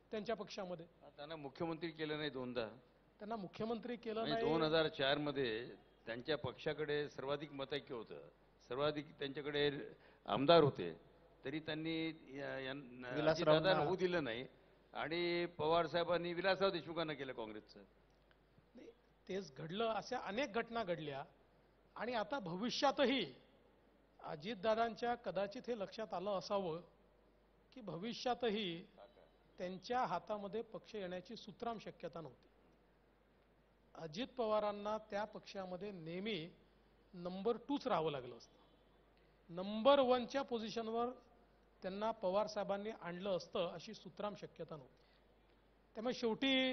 त्यांच्या पक्षामध्ये. त्यांना मुख्यमंत्री केलं नाही दोनदा. त्यांना मुख्यमंत्री केलं म्हणजे नाही. 2004 मध्ये त्यांच्या पक्षाकडे सर्वाधिक मतांक होतं, सर्वाधिक त्यांच्याकडे आमदार होते, तरी त्यांनी दादा होऊ दिलं नाही. आणि पवार साहेबांनी विलासराव देशमुखांना केलं काँग्रेसचं. नाही, तेच घडलं. अशा अनेक घटना घडल्या. आणि आता भविष्यातही अजितदादांच्या कदाचित हे लक्षात आलं असावं की भविष्यातही त्यांच्या हातामध्ये पक्ष येण्याची सुतराम शक्यता नव्हती. अजित पवारांना त्या पक्षामध्ये नेहमी नंबर 2च राहावं लागलं असतं. नंबर 1च्या पोझिशनवर त्यांना पवार साहेबांनी आणलं असतं अशी सुतराम शक्यता नव्हती. त्यामुळे शेवटी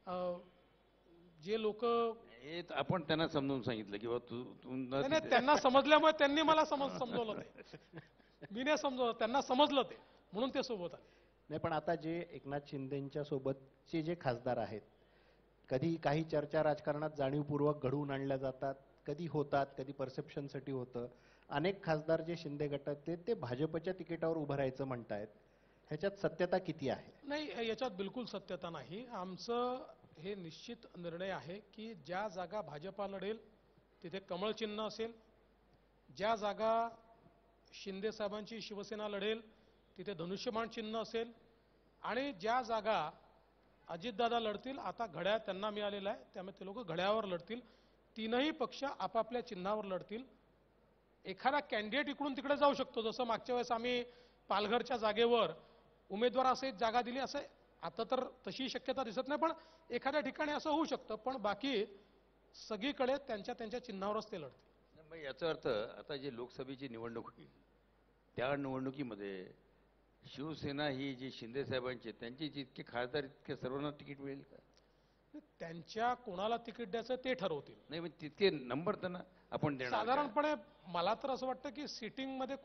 जे लोक आपण त्यांना समजून सांगितलं की नाही, त्यांना समजल्यामुळे त्यांनी मला समजवलं ते. मी नाही समजवलं, त्यांना समजलं ते, म्हणून ते सोबत आले. नाही, पण आता जे एकनाथ शिंदेच्या सोबतचे जे खासदार आहेत, कधी काही चर्चा राजकारणात जाणीवपूर्वक घडवून आणल्या जातात, कधी होतात, कधी परसेप्शनसाठी होतं. अनेक खासदार जे शिंदे गटात ते भाजपच्या तिकिटावर उभं राहायचं म्हणतायत. ह्याच्यात सत्यता किती आहे? नाही, याच्यात बिलकुल सत्यता नाही. आमचं हे निश्चित निर्णय आहे की ज्या जागा भाजपा लढेल तिथे कमळ चिन्ह असेल, ज्या जागा शिंदे साहेबांची शिवसेना लढेल तिथे धनुष्यबाण चिन्ह असेल, आणि ज्या जागा अजितदादा लढतील, आता घड्याळ त्यांना मिळालेला आहे त्यामुळे ते लोक घड्याळावर लढतील. तीनही पक्ष आपापल्या चिन्हावर लढतील. एखादा कॅन्डिडेट इकडून तिकडे जाऊ शकतो, जसं मागच्या वेळेस आम्ही पालघरच्या जागेवर उमेदवार असे जागा दिली, असे आता तर तशी शक्यता दिसत नाही, पण एखाद्या ठिकाणी असं होऊ शकतं. पण बाकी सगळीकडे त्यांच्या त्यांच्या चिन्हावरच ते लढतील. मग याचा अर्थ आता जी लोकसभेची निवडणूक होईल त्या निवडणुकीमध्ये शिवसेना ही जी शिंदे साहेबांची त्यांची जितके खासदार इतके सर्वांना तिकीट मिळेल का? त्यांच्या कोणाला तिकीट द्यायचं ते ठरवतील. नाही, तितके नंबर त्यांना आपण देणार का? साधारणपणे मला तर असं वाटतं की सिटिंगमध्ये